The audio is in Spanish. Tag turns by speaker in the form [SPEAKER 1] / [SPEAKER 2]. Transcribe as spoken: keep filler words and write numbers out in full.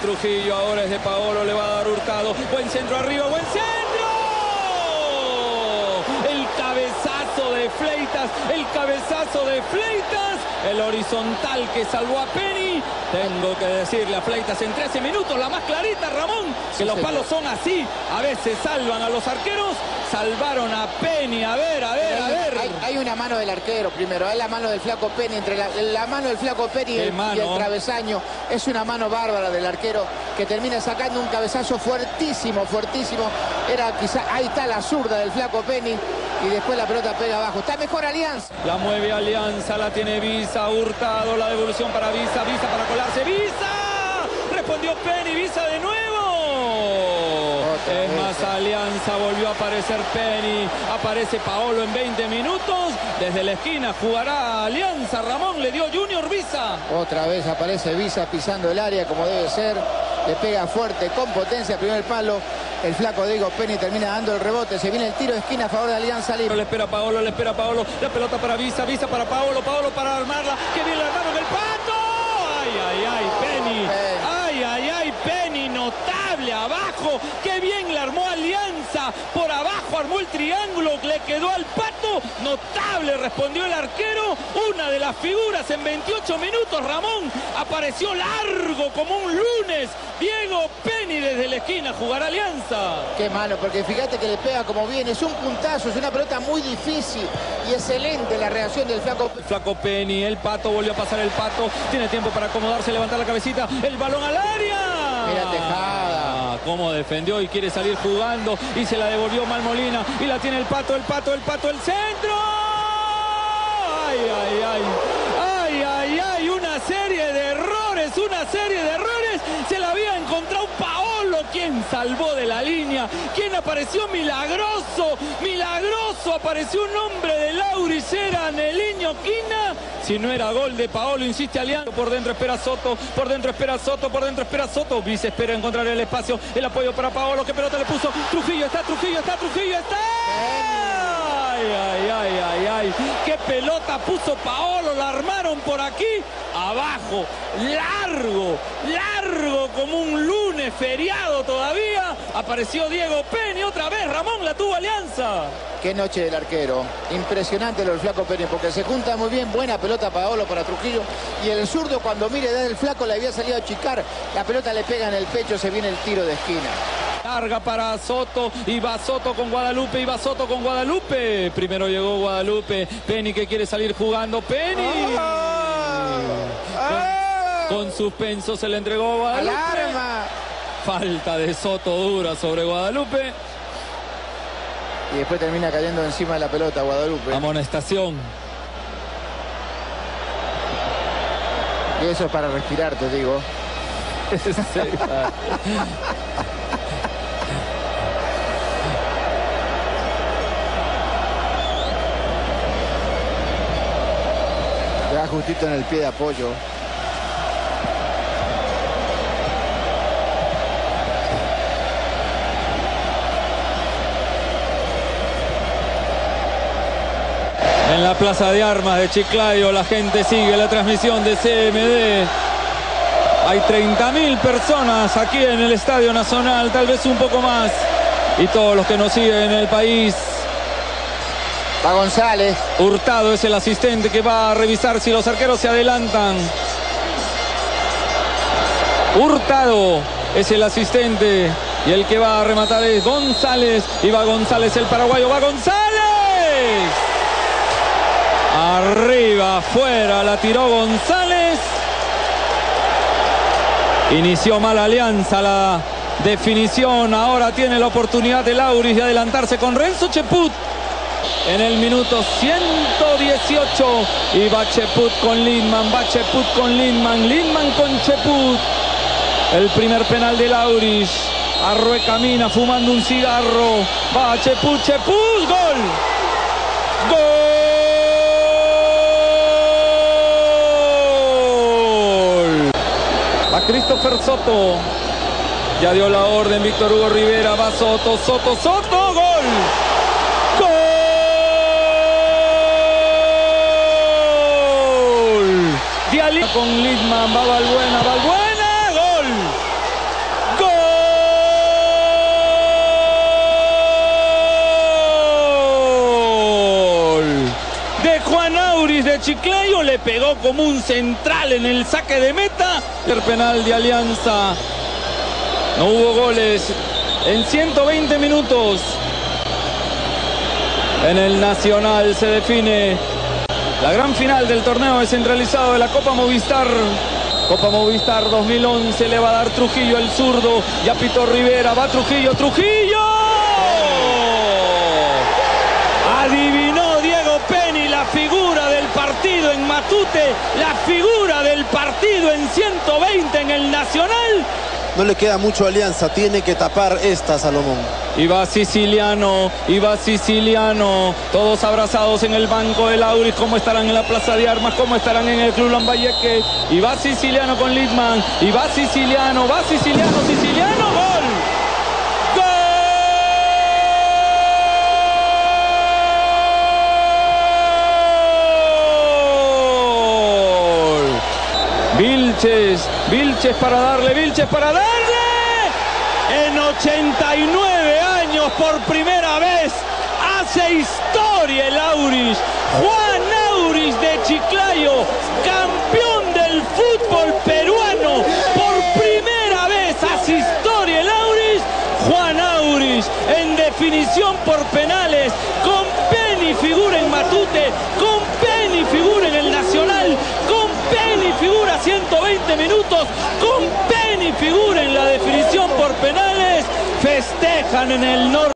[SPEAKER 1] Trujillo, ahora es de Paolo, le va a dar Hurtado. Buen centro arriba, buen centro. El cabezazo de Fleitas, el cabezazo de Fleitas. El horizontal que salvó a Penny. Tengo que decirle a Fleitas en trece minutos, la más clarita, Ramón, que sí, los palos son así. A veces salvan a los arqueros. Salvaron a Penny, a ver, a ver, a ver.
[SPEAKER 2] Hay, hay una mano del arquero primero, hay la mano del flaco Penny, entre la, la mano del flaco Penny y el, y el travesaño. Es una mano bárbara del arquero que termina sacando un cabezazo fuertísimo, fuertísimo. Era quizá, ahí está la zurda del flaco Penny y después la pelota pega abajo. Está mejor Alianza.
[SPEAKER 1] La mueve Alianza, la tiene Visa, Hurtado, la devolución para Visa, Visa para colarse, Visa. Respondió Penny, Visa de nuevo. Es más, Alianza, volvió a aparecer Penny, aparece Paolo en veinte minutos, desde la esquina jugará Alianza, Ramón, le dio Junior Visa.
[SPEAKER 2] Otra vez aparece Visa pisando el área como debe ser, le pega fuerte, con potencia, primer palo, el flaco Diego Penny termina dando el rebote, se viene el tiro de esquina a favor de Alianza Lima.
[SPEAKER 1] Le espera Paolo, le espera Paolo, la pelota para Visa, Visa para Paolo, Paolo para armarla, que bien la armaron el Pato. Ay, ay, ay, Penny, ay, ay, ay, Penny, notable abajo, qué bien la armó Alianza, por abajo armó el triángulo, le quedó al Pato, notable, respondió el arquero, una de las figuras en veintiocho minutos, Ramón, apareció largo como un lunes, Diego Penny desde la esquina, jugará Alianza.
[SPEAKER 2] Qué malo, porque fíjate que le pega como bien, es un puntazo, es una pelota muy difícil y excelente la reacción del flaco.
[SPEAKER 1] El flaco Penny, el Pato, volvió a pasar el Pato, tiene tiempo para acomodarse, levantar la cabecita, el balón al área.
[SPEAKER 2] Mira Tejada.
[SPEAKER 1] Cómo defendió y quiere salir jugando y se la devolvió Mal Molina y la tiene el Pato, el Pato, el Pato, el centro. Ay, ay, ay. Ay, ay, ay, una serie de errores, una serie de errores. Se la había encontrado Paolo, quien salvó de la línea, quien apareció milagroso, milagroso, apareció un hombre de Lauris, era Neliño Quina. Si no era gol de Paolo, insiste Alianza. Por dentro espera Soto, por dentro espera Soto, por dentro espera Soto. Vice espera encontrar el espacio, el apoyo para Paolo. ¿Qué pelota le puso? Trujillo está, Trujillo está, Trujillo está. Ay, ay, ay, ay, ay. ¿Qué pelota puso Paolo? La armaron por aquí. Abajo, largo, largo como un lunes feriado todavía. Apareció Diego Penny otra vez. Ramón, la tuvo Alianza.
[SPEAKER 2] Qué noche del arquero. Impresionante lo del flaco Penny, porque se junta muy bien. Buena pelota Paolo para Trujillo. Y el zurdo, cuando mire desde el flaco, le había salido a achicar. La pelota le pega en el pecho, se viene el tiro de esquina.
[SPEAKER 1] Larga para Soto, y va Soto con Guadalupe, y va Soto con Guadalupe. Primero llegó Guadalupe, Penny que quiere salir jugando, Penny. Ah, ah, con, con suspenso se le entregó Guadalupe.
[SPEAKER 2] Alarma.
[SPEAKER 1] Falta de Soto dura sobre Guadalupe.
[SPEAKER 2] Y después termina cayendo encima de la pelota Guadalupe.
[SPEAKER 1] Amonestación.
[SPEAKER 2] Y eso es para respirar, te digo. Le da justito en el pie de apoyo.
[SPEAKER 1] En la Plaza de Armas de Chiclayo la gente sigue la transmisión de C M D. Hay treinta mil personas aquí en el Estadio Nacional, tal vez un poco más. Y todos los que nos siguen en el país.
[SPEAKER 2] Va González.
[SPEAKER 1] Hurtado es el asistente que va a revisar si los arqueros se adelantan. Hurtado es el asistente. Y el que va a rematar es González. Y va González, el paraguayo. ¡Va González! Arriba, afuera, la tiró González. Inició mal Alianza la definición. Ahora tiene la oportunidad de Lauris de adelantarse con Renzo Cheput. En el minuto ciento dieciocho. Y va Cheput con Lindman. Va Cheput con Lindman. Lindman con Cheput. El primer penal de Lauris. Arrué camina fumando un cigarro. Va Cheput, Cheput. Gol. Gol. Christopher Soto. Ya dio la orden Víctor Hugo Rivera. Va Soto, Soto, Soto. Gol. Gol. Dialí con Lidman. Va Valbuena, Valbuena. Gol. Chiclayo, le pegó como un central en el saque de meta. El penal de Alianza. No hubo goles en ciento veinte minutos. En el Nacional se define la gran final del torneo descentralizado de la Copa Movistar. Copa Movistar dos mil once, le va a dar Trujillo el zurdo. Ya pitó Rivera, va Trujillo, Trujillo. Adivinó Diego Penny la figura del partido en Matute, la figura del partido en ciento veinte en el Nacional.
[SPEAKER 3] No le queda mucho a Alianza, tiene que tapar esta, Salomón.
[SPEAKER 1] Y va Siciliano, y va Siciliano, todos abrazados en el banco del Auris. ¿Cómo estarán en la Plaza de Armas? ¿Cómo estarán en el Club Lambayeque? Y va Siciliano con Littman, y va Siciliano, va Siciliano, Siciliano, gol. Vilches, Vilches para darle, Vilches para darle. En ochenta y nueve años, por primera vez, hace historia el Auris. Juan Auris de Chiclayo, campeón del fútbol peruano. Por primera vez hace historia el Auris. Juan Auris en definición por penales. Con Penny figura en Matute, con Penny figura en el Nacional, con Penny figura ciento veinte minutos, con Penny figura en la definición por penales. Festejan en el norte.